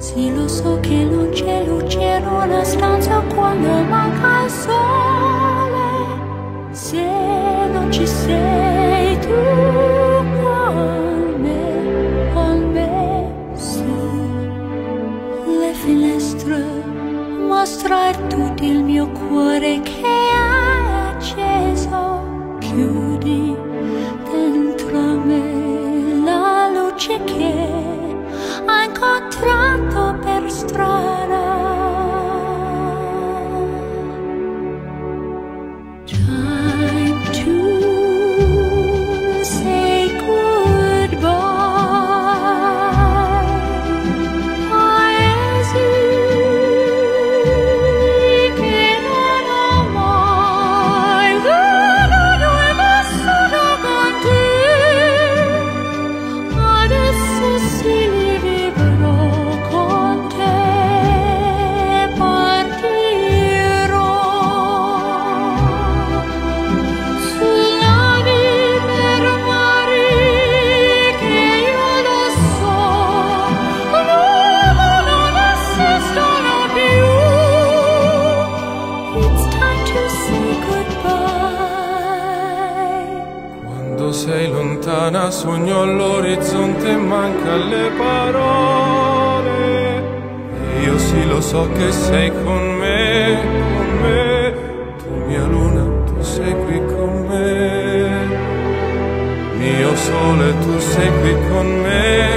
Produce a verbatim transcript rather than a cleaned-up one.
Sì, lo so che non c'è luce in una stanza quando manca il sole. Se non ci sei tu con me, con me, sì. Le finestre mostra tutto il mio cuore che hai acceso. Chiudi dentro me la luce che ho incontrato per strada. Time to say goodbye. Paesi che non ho mai veduto e vissuto con te. Adesso sì, sei lontana, sogno all'orizzonte, manca le parole. E io sì lo so che sei con me, con me. Tu mia luna, tu sei qui con me. Mio sole, tu sei qui con me.